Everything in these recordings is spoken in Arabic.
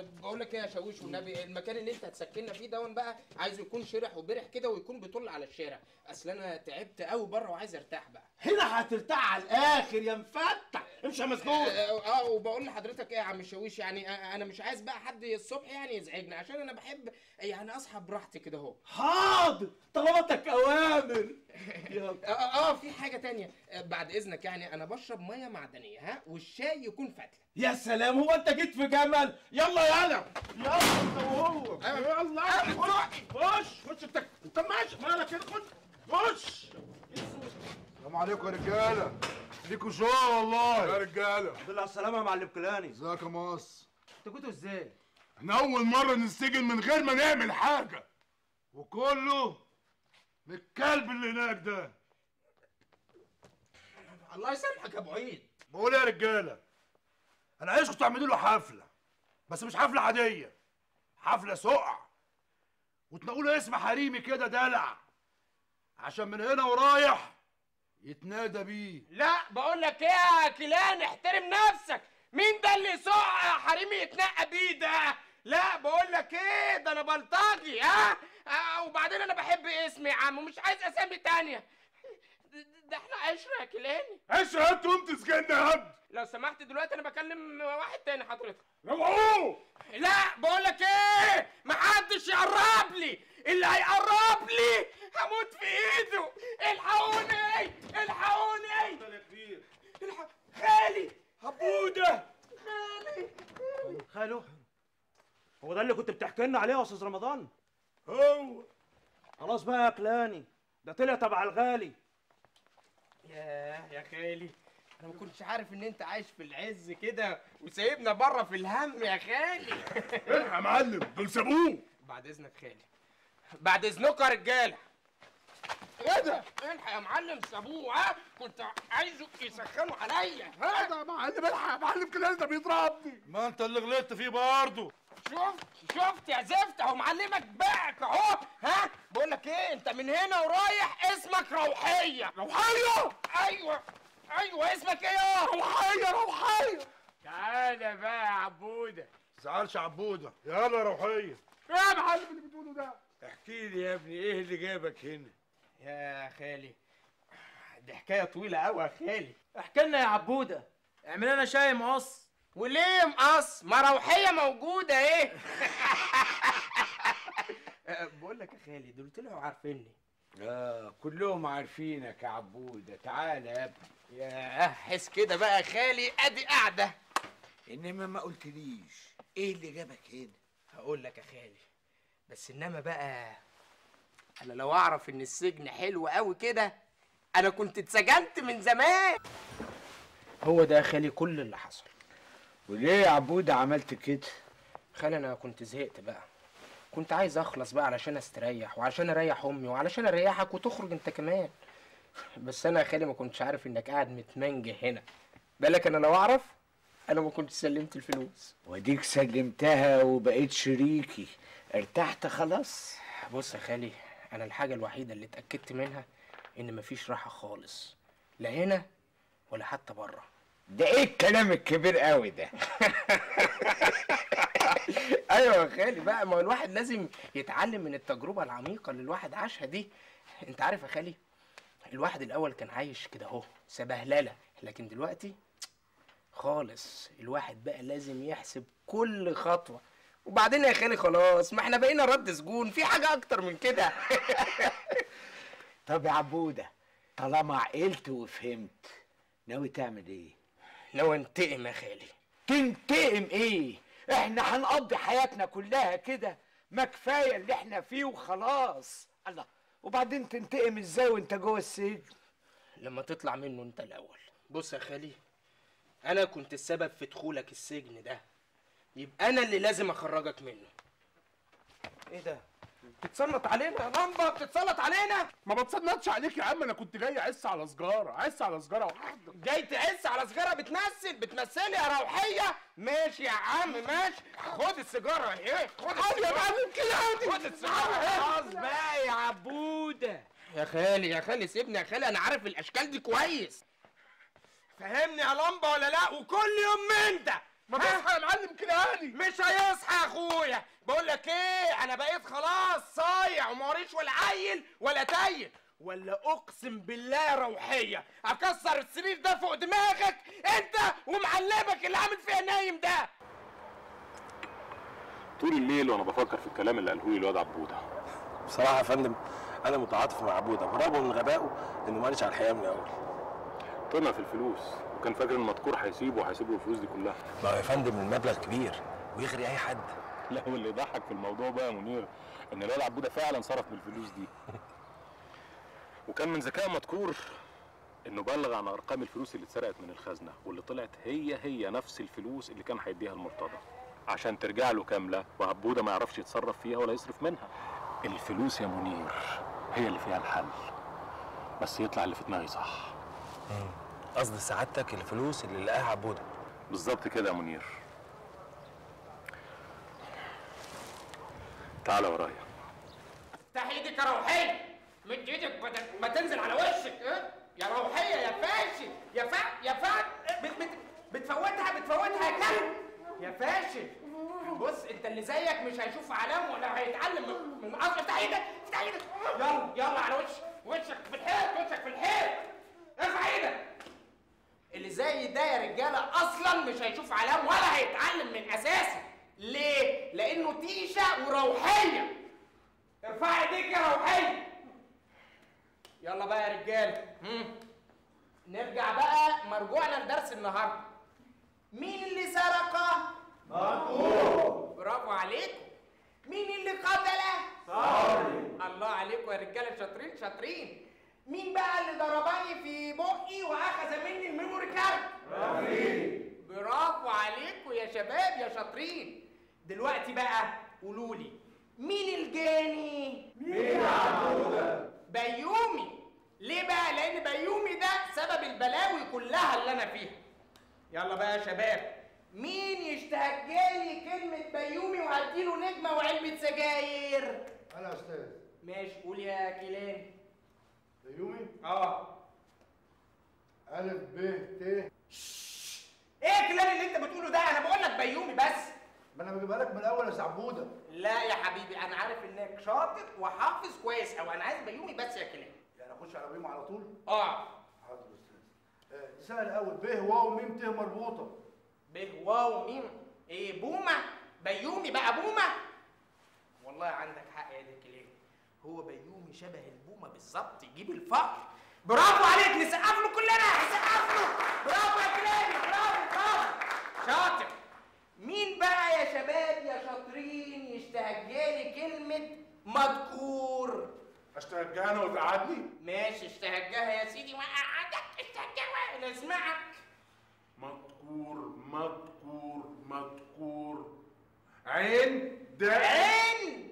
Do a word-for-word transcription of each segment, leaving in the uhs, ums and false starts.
بقول لك ايه يا شاويش والنبي، المكان اللي انت هتسكننا فيه دون بقى عايزه يكون شرح وبرح كده ويكون بيطل على الشارع، اصل انا تعبت قوي بره وعايز ارتاح بقى. هنا هترتاح على الاخر يا مفتح، امشي يا مسنون. اه, آه وبقول لحضرتك ايه يا عم الشاويش، يعني آه انا مش عايز بقى حد الصبح يعني يزعجني، عشان انا بحب يعني اصحى براحتي كده اهو. حاضر، طلباتك اوامر. اه اه في حاجه تانية بعد اذنك، يعني انا بشرب ميه معدنيه ها، والشاي يكون فتله. يا سلام، هو انت جيت في جمل؟ يلا يلا يلا انت وهو. يلا خش خش انت انت ماشي مالك كده، خش خش. السلام عليكم يا رجاله. ليكوا شغل والله يا رجاله. الحمد لله على السلامه يا معلم كلاني. ازيك يا مصر؟ انتوا جيتوا ازاي؟ احنا اول مره ننسجن من غير ما نعمل حاجه، وكله من الكلب اللي هناك ده. الله يسامحك يا ابو عيد. بقول يا رجاله، انا عايزكم تعملوا له حفله، بس مش حفله عاديه، حفله سقع، وتنقوا له اسم حريمي كده دلع، عشان من هنا ورايح يتنادى بيه. لا بقول لك ايه يا كيلان، احترم نفسك. مين ده اللي سقع حريمي يتنقى بيه ده؟ لا بقول لك ايه، ده انا بلطجي ها. آه وبعدين انا بحب اسمي يا عم ومش عايز اسامي تانية. ده احنا عشرة يا كيلاني. عشرة؟ انت قمت تسجننا يا هبد. لو سمحت دلوقتي انا بكلم واحد تاني حضرتك. روحوه. لا بقول لك ايه، محدش يقرب لي، اللي هيقرب لي هموت في ايده. الحقوني الحقوني. يا كبير. الحق خالي حبوده. خالي. خالو، هو ده اللي كنت بتحكي لنا عليه يا استاذ رمضان؟ هو خلاص بقى يا كلاني، ده طلع تبع الغالي. ياه يا خالي، انا ما كنتش عارف ان انت عايش في العز كده وسايبنا بره في الهم يا خالي. الحق يا معلم، دول سابوه. بعد اذنك خالي، بعد اذنكم يا رجاله. ايه ده؟ الحق يا معلم، سابوه ها؟ كنت عايزه يسخنوا عليا ها؟ يا معلم الحق يا معلم كده، ده بيضربني. ما انت اللي غلطت فيه برضه. شفت شفت يا زفت اهو معلمك باعك اهو ها. بقول لك ايه، انت من هنا ورايح اسمك روحيه. روحيه؟ ايوه ايوه اسمك ايه يا روحيه؟ روحيه. تعالى بقى يا عبوده. زعلش عبوده، يلا روحيه. ايه يا معلم اللي بتقوله ده؟ احكي لي يا ابني، ايه اللي جابك هنا؟ يا خالي دي حكايه طويله قوي يا خالي. احكي لنا يا عبوده، اعمل لنا شاي مقص. وليه مقص؟ ما روحيه موجوده ايه. بقول لك يا خالي، دول طلعوا عارفيني. اه كلهم عارفينك يا عبوده. تعالى يا ابني. ياه حس كده بقى يا خالي، ادي قاعده. انما ما قلتليش ايه اللي جابك هنا. هقول لك يا خالي، بس انما بقى انا لو اعرف ان السجن حلو قوي كده انا كنت اتسجنت من زمان. هو ده يا خالي كل اللي حصل. وليه يا عبوده عملت كده؟ خالي انا كنت زهقت بقى، كنت عايز اخلص بقى علشان استريح وعشان اريح امي وعلشان اريحك وتخرج انت كمان. بس انا يا خالي ما كنتش عارف انك قاعد متمنجه هنا. بالك انا لو اعرف انا ما كنتش سلمت الفلوس. وديك سلمتها وبقيت شريكي، ارتحت خلاص. بص يا خالي، انا الحاجه الوحيده اللي اتاكدت منها ان مفيش راحه خالص، لا هنا ولا حتى بره. ده ايه الكلام الكبير قوي ده؟ ايوه يا خالي بقى، ما هو الواحد لازم يتعلم من التجربه العميقه اللي الواحد عاشها دي. انت عارف يا خالي، الواحد الاول كان عايش كده اهو سبهلله، لكن دلوقتي خالص الواحد بقى لازم يحسب كل خطوه. وبعدين يا خالي خلاص، ما احنا بقينا رد سجون، في حاجه اكتر من كده. طب يا عبوده، طالما عقلت وفهمت، ناوي تعمل ايه؟ ناوي انتقم يا خالي. تنتقم ايه؟ احنا هنقضي حياتنا كلها كده، ما كفايه اللي احنا فيه وخلاص. الله، وبعدين تنتقم ازاي وانت جوه السجن؟ لما تطلع منه انت الاول. بص يا خالي، انا كنت السبب في دخولك السجن ده، يبقى انا اللي لازم اخرجك منه. ايه ده؟ بتتسلط علينا يا لمبه، بتتسلط علينا؟ ما بتصنطش عليك يا عم، انا كنت جاي اعس على سجاره، عس على سجاره واحده. جاي تعس على سجاره؟ بتمثل بتمثلي يا روحيه؟ ماشي يا عم ماشي، خد السيجاره اهي، خد يا معلم كده، خد السيجاره اهي. خلاص بقى يا عبوده. يا خالي يا خالي سيبني يا خالي، انا عارف الاشكال دي كويس. فهمني يا لمبه ولا لا؟ وكل يوم من ده ما تصحى يا معلم كده. مش هيصحى لك ايه، انا بقيت خلاص صايع وموريش ولا عيل ولا تايل، ولا اقسم بالله يا روحيه اكسر السرير ده فوق دماغك انت ومعلمك اللي عامل فيها نايم ده. طول الليل وانا بفكر في الكلام اللي قاله لي الواد عبوده. بصراحه يا فندم انا متعاطف مع عبوده برغم من غبائه انه ما قالش على الحقيقه من الاول. طلع في الفلوس وكان فاكر ان المذكور هيسيبه وهيسيب له الفلوس دي كلها. ما هو يا فندم المبلغ كبير ويغري اي حد. لا واللي يضحك في الموضوع بقى يا منير ان الواد عبوده فعلا صرف بالفلوس دي. وكان من ذكاء مذكور انه بلغ عن ارقام الفلوس اللي اتسرقت من الخزنه واللي طلعت هي هي نفس الفلوس اللي كان هيديها المرتضى عشان ترجع له كامله وعبوده ما يعرفش يتصرف فيها ولا يصرف منها. الفلوس يا منير هي اللي فيها الحل، بس يطلع اللي في دماغي صح. قصد سعادتك الفلوس اللي لقاها عبوده. بالظبط كده يا منير. تعالى ورايا. افتح ايدك يا روحيه، مد ايدك بدل ما تنزل على وشك. اه يا روحيه يا فاشل يا فا يا فا بت... بت... بتفوتها بتفوتها يا كلب يا فاشل. بص انت اللي زيك مش هيشوف علام ولا هيتعلم من من اصل. افتح ايدك افتح ايدك يلا يلا على وشك، وشك في الحيط وشك في الحيط. ارفع ايدك. اللي زي ده يا رجاله اصلا مش هيشوف علام ولا هيتعلم من اساسه. ليه؟ لانه تيشه وروحيه. ارفع ايديك يا روحيه. يلا بقى يا رجاله، نرجع بقى مرجوعنا لدرس النهارده. مين اللي سرقه؟ مرقوب. برافو عليكم. مين اللي قتله؟ صارم. الله عليكم يا رجاله، شاطرين شاطرين. مين بقى اللي ضربني في بقي واخذ مني الميموري كارد؟ رفيق. برافو عليكم يا شباب يا شاطرين. دلوقتي بقى قولوا لي مين الجاني؟ مين عبوده؟ بيومي. ليه بقى؟ لان بيومي ده سبب البلاوي كلها اللي انا فيها. يلا بقى يا شباب، مين يشتهجالي كلمه بيومي وهديله نجمه وعلبه سجاير؟ انا يا استاذ. ماشي قول يا كيلان. بيومي. اه الف ب ت. ايه الكلام اللي انت بتقوله ده؟ انا بقول لك بيومي بس. ما انا بجيبها لك من الاول يا سعبوده. لا يا حبيبي انا عارف انك شاطر وحافظ كويس قوي، انا عايز بيومي بس يا كلام. يعني اخش على بيومي على طول؟ اه حاضر يا استاذ. آه سهل قوي. ب واو ميم ت مربوطه. ب واو ميم ايه بومه؟ بيومي بقى بومه؟ والله عندك حق يا دي كلام، هو بيومي شبه البومه بالظبط، يجيب الفقر. برافو عليك، نسقف له كلنا، نسقف له. برافو يا كلامي، برافو برافو شاطر. مين بقى يا شباب يا شاطرين يشتهجالي كلمة مذكور؟ اشتهجها انا وتقعدني؟ ماشي اشتهجها يا سيدي وقعدك اشتهجها وانا اسمعك. مذكور مذكور مذكور. عين ده عين.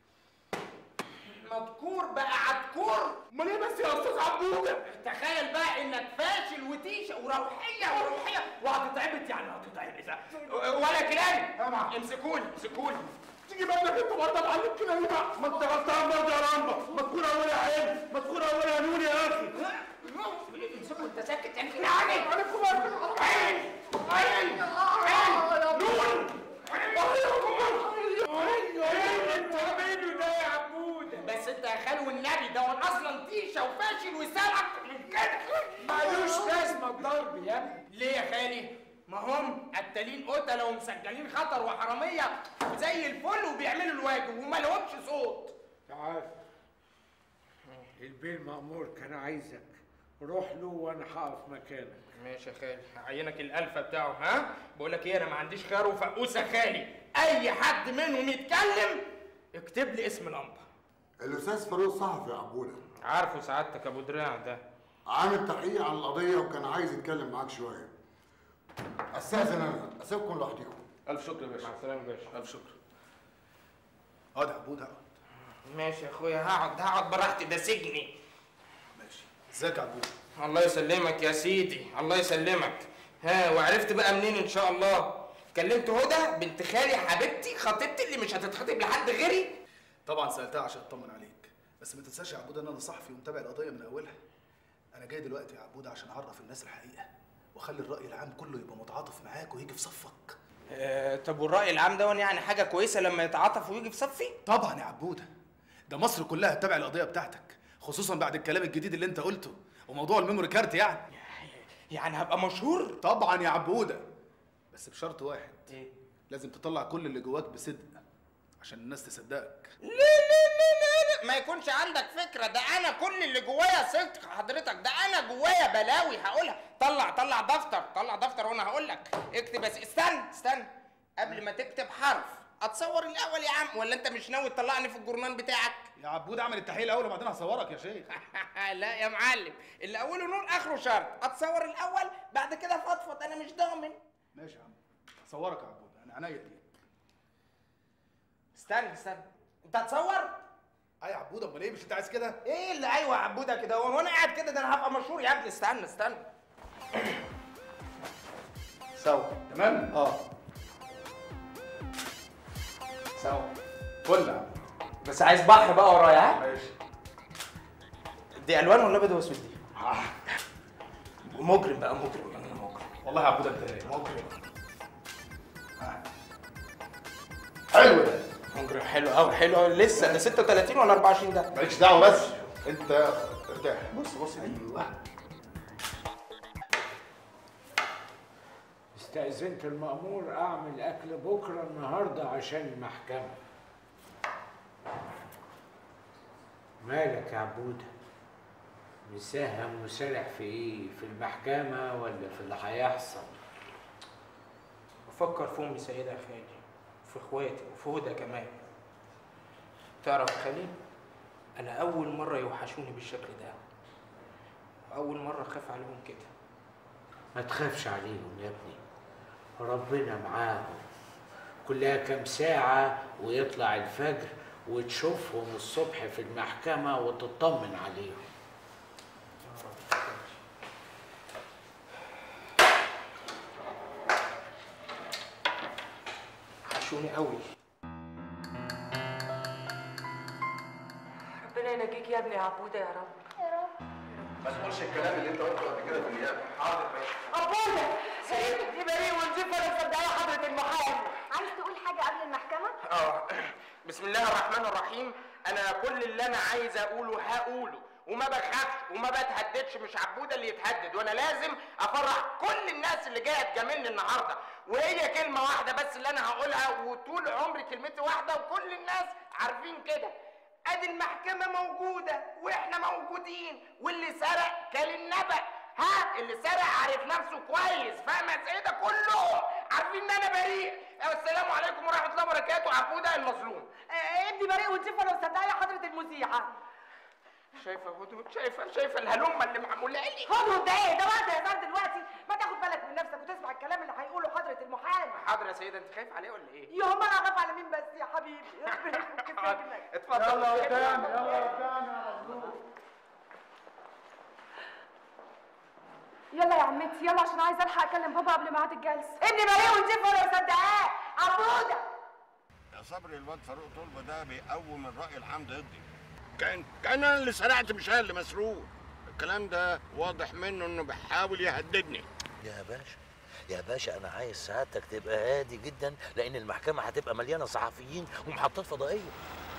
مذكور بقى عدكور. امال ايه بس يا استاذ عبوده؟ تخيل بقى انك فاشل وتيشه وروحيه وروحيه وهتتعبت، يعني هتتعبت ولا كلام. امسكوني امسكوني. تيجي بالك انت برضه معلم كده ليه بقى؟ ما انت غلطان برضه يا رامبا. مذكور اول يا عين، مذكور اول يا نون يا اخي. امسكوا انت ساكت يعني كده. عين عين عين عين نون. انت عامله ده يا عبوده. بس انت يا خالو النبي ده هو اصلا تيشه وفاشل وسرق من كده. مالوش لازمه الضرب يا ابني. ليه يا خالي؟ ما هم قتالين قتله ومسجلين خطر وحراميه زي الفل وبيعملوا الواجب وما لهمش صوت. تعال، البيه المأمور كان عايزك، روح له وانا هقف مكانك. ماشي يا خالي، هعينك الالفه بتاعه. ها بقول لك ايه، انا ما عنديش خيار وفقوس يا خالي، اي حد منهم يتكلم اكتب لي اسم لمبه. الاستاذ فاروق صحفي يا عبوده. عارفه سعادتك ابو دراع ده، عامل تحقيق عن القضيه وكان عايز يتكلم معاك شويه. استاذن انا اسيبكم لوحدكم. الف شكر يا باشا. مع السلامه يا باشا. الف شكر. اقعد يا عبود اقعد. ماشي يا اخويا، هقعد هقعد براحتي، ده سجني. ماشي. ازيك يا عبود؟ الله يسلمك يا سيدي، الله يسلمك. ها وعرفت بقى منين ان شاء الله؟ كلمت هدى بنت خالي حبيبتي خطيبتي اللي مش هتتخطب لحد غيري؟ طبعا سالتها عشان اطمن عليك، بس ما تنساش يا عبود ان انا صحفي ومتابع القضيه من اولها. انا جاي دلوقتي يا عبود عشان اعرف الناس الحقيقه واخلي الراي العام كله يبقى متعاطف معاك ويجي في صفك. آه طب والراي العام ده يعني حاجه كويسه لما يتعاطف ويجي في صفي؟ طبعا يا عبوده، ده مصر كلها تتابع القضيه بتاعتك، خصوصا بعد الكلام الجديد اللي انت قلته وموضوع الميموري كارت. يعني يعني هبقى مشهور؟ طبعا يا عبوده، بس بشرط واحد. ايه؟ لازم تطلع كل اللي جواك بصدق عشان الناس تصدقك. لا لا لا لا لا، ما يكونش عندك فكره، ده انا كل اللي جوايا صدق حضرتك، ده انا جوايا بلاوي هقولها. طلع طلع دفتر، طلع دفتر وانا هقول لك. اكتب بس، استنى استنى قبل ما تكتب حرف اتصور الاول يا عم، ولا انت مش ناوي تطلعني في الجورنال بتاعك؟ يا عبود اعمل التحقيق الاول وبعدين هصورك يا شيخ. لا يا معلم، اللي اوله نور اخره شرط، اتصور الاول بعد كده فضفض، انا مش ضامن. ماشي يا عم، هصورك يا عبود، انا عينيا دي. استنى استنى، انت هتصور؟ ايوه يا عبود، امال ايه؟ مش انت عايز كده؟ ايه اللي ايوه يا عبوده كده وانا قاعد كده؟ ده انا هبقى مشهور يا ابني. استنى استنى. سوا تمام؟ اه سوا فل يا عم. بس عايز بحر بقى ورايا. ها ماشي. دي الوان ولا ابيض واسود دي؟ آه. مجرم بقى، مجرم انا مجرم والله يا عبود انت رايق. مجرم. آه. حلو ده. مجرم حلو قوي، حلو قوي. لسه ده ستة وتلاتين ولا أربعة وعشرين ده؟ مالكش دعوه، بس انت ارتاح. بص بص. ايوه. استأذنت المأمور أعمل أكل بكرة النهاردة عشان المحكمة. مالك يا عبودة؟ مساهم وسارح في إيه؟ في المحكمة ولا في اللي هيحصل؟ بفكر في أمي سيدة يا خالي، في إخواتي وفي هدى كمان. تعرف يا خالي، أنا أول مرة يوحشوني بالشكل ده، وأول مرة أخاف عليهم كده. ما تخافش عليهم يا ابني، ربنا معاهم. كلها كام ساعة ويطلع الفجر وتشوفهم الصبح في المحكمة وتطمن عليهم. وحشوني قوي. ربنا ينجيك يا ابني يا عبودة يا رب. يا رب. ما تقولش الكلام اللي انت قلته قبل كده في النيابه. حاضر باشا. عبودة سيدتي بريء ونزيف ولا مصدقة حضرة المحامي. عايز تقول حاجة قبل المحكمة؟ اه بسم الله الرحمن الرحيم. انا كل اللي انا عايز اقوله هقوله، وما بخافش وما بتهددش. مش عبودة اللي يتهدد، وانا لازم افرح كل الناس اللي جايه تجاملني النهارده. وهي كلمه واحده بس اللي انا هقولها، وطول عمري كلمتي واحده وكل الناس عارفين كده. ادي المحكمه موجوده واحنا موجودين، واللي سرق كان النبأ. ها اللي سرق عارف نفسه كويس، فاهم يا سيدة؟ كله عارفين ان انا بريء. السلام عليكم ورحمه الله وبركاته. عبودة المظلوم. ابني بريء ونزيف ولا مصدقة يا حضرة المذيعة. شايفه هدهد؟ شايفه شايفه الهلمه اللي معموله لي؟ هدهد ده ايه؟ ده وقت يا زار دلوقتي، ما تاخد بالك من نفسك وتسمع الكلام اللي هيقوله حضرة المحامي. حاضر يا سيدة. انت خايف عليه ولا ايه؟ يوم انا اخاف على مين بس يا حبيبي؟ ربنا يفك سجنك. اتفضل. يلا قدام، يلا قدام يا مظلوم. يلا يا عمتي يلا عشان عايزه الحق اكلم بابا قبل ميعاد الجلسه. ابني بريء ونزيف ولا مصدقاه. عبودة يا صبري، الواد فاروق طلبه ده بيقوم الرأي العام ضدي. كان كان انا اللي سرقت مش انا اللي مسروق. الكلام ده واضح منه انه بيحاول يهددني. يا باشا يا باشا انا عايز سعادتك تبقى هادي جدا، لان المحكمه هتبقى مليانه صحفيين ومحطات فضائيه.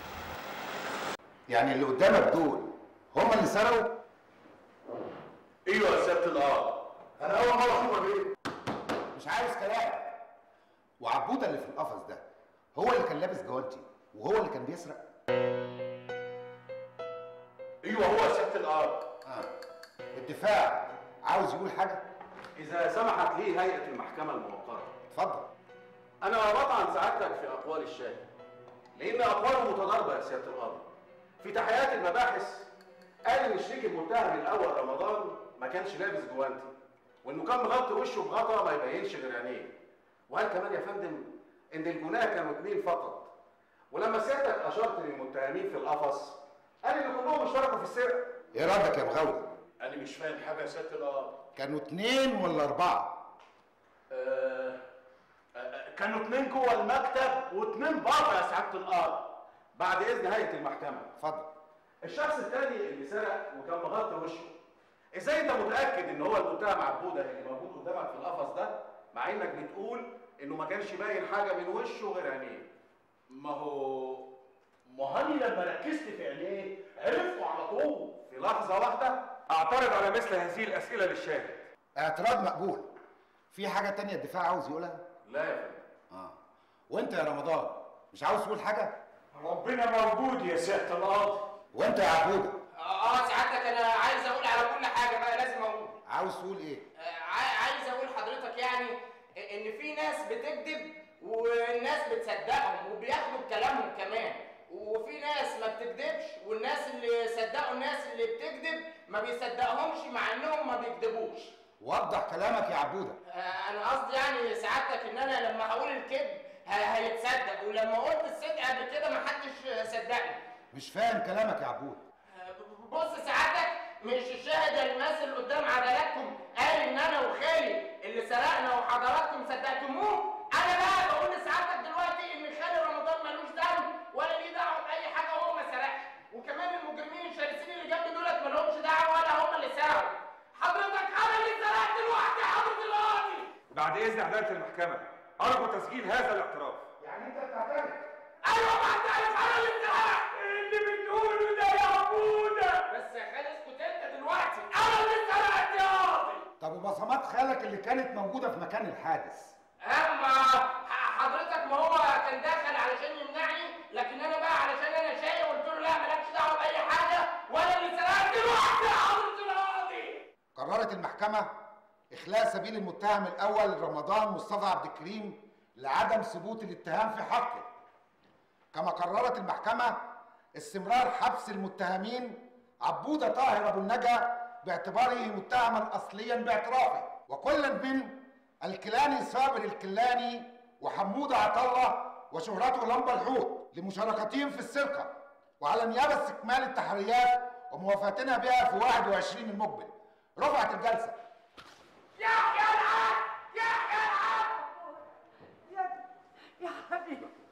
يعني اللي قدامك دول هم اللي سرقوا؟ ايوه يا سياده القاضي، انا اول مره اشوفك ايه. مش عايز كلام. وعبوده اللي في القفص ده هو اللي كان لابس جوانتي وهو اللي كان بيسرق؟ ايوه هو يا سياده القاضي. اه الدفاع عاوز يقول حاجه؟ اذا سمحت لي هيئه المحكمه الموقره. اتفضل. انا بطعن سعادتك في اقوال الشاهد، لان اقواله متضاربه يا سياده القاضي. في تحقيقات المباحث قال ان الشريك المتهم الاول رمضان ما كانش لابس جوانتي، وانه كان مغطي وشه بغطا ما يبينش غير عينيه. وقال كمان يا فندم ان الجناه كانوا اثنين فقط. ولما سيادتك اشرت للمتهمين في القفص قال ان كلهم اشتركوا في السرقه. ايه ردك يا مغاوري؟ انا مش فاهم حاجه يا سياده القاضي. كانوا اتنين ولا اربعه؟ آه آه كانوا اتنين جوه المكتب واتنين بره يا سعاده القاضي. بعد اذن هيئه المحكمه. اتفضل. الشخص الثاني اللي سرق وكان مغطي وشه، ازاي انت متاكد ان هو المتهم عبوده اللي موجود قدامك في القفص ده، مع انك بتقول انه ما كانش باين حاجه من وشه غير عينيه. ما هو ما هاني لما ركزت في عينيه عرفته على طول. في لحظه واحده اعترض على مثل هذه الاسئله للشاهد. اعتراض مقبول. في حاجه تانية الدفاع عاوز يقولها؟ لا يا فندم. اه وانت يا رمضان مش عاوز تقول حاجه؟ ربنا موجود يا سياده القاضي. وانت يا عبوده؟ اه سعادتك انا عايز اقول على كل حاجه بقى لازم اقول. عاوز تقول ايه؟ عايز اقول حضرتك يعني ان في ناس بتكذب والناس بتصدقهم وبياخدوا بكلامهم كمان، وفي ناس ما بتكذبش والناس اللي صدقوا الناس اللي بتكذب ما بيصدقهمش مع انهم ما بيكذبوش. وضح كلامك يا عبوده. انا قصدي يعني سعادتك ان انا لما هقول الكذب هيتصدق، ولما قلت الصدق قبل كده ما حدش صدقني. مش فاهم كلامك يا عبود. بص سعادتك مش الشاهد الممثل قدام عدالتكم قال ان انا وخالي اللي سرقنا وحضراتكم صدقتموه؟ انا بقى بقول لسعادتك دلوقتي ان خالي رمضان ملوش ذنب ولا ليه دعوه باي حاجه وهو ما سرقش، وكمان المجرمين الشرسين اللي جنبي دولت مالهمش دعوه ولا هم اللي سرقوا. حضرتك انا اللي سرقت لوحدي يا حضره القاضي. بعد اذن عداله المحكمه ارجو تسجيل هذا الاعتراف. يعني انت بتعترف؟ ايوه بعترف انا اللي سرقت. اللي بتقوله ده يا عبوده. بس يا خالي اسكت انت دلوقتي، انا اللي سرقت يا قاضي. طب وبصمات خالك اللي كانت موجوده في مكان الحادث؟ اما حضرتك ما هو كان داخل علشان يمنعني، لكن انا بقى علشان انا شايف قلت له لا مالكش دعوه باي حاجه وانا اللي سرقت لوحدي يا حضره القاضي. قررت المحكمه اخلاء سبيل المتهم الاول رمضان مصطفى عبد الكريم لعدم ثبوت الاتهام في حقه. كما قررت المحكمه استمرار حبس المتهمين عبوده طاهر ابو النجا باعتباره متهما اصليا باعترافه، وكل من الكيلاني صابر الكيلاني وحموده عطله وشهرته لمبه الحوت لمشاركتهم في السرقه، وعلى النيابه استكمال التحريات وموافاتنا بها في واحد وعشرين المقبل. رفعت الجلسه. يا يا العب يا يا العب يا يا حبيبي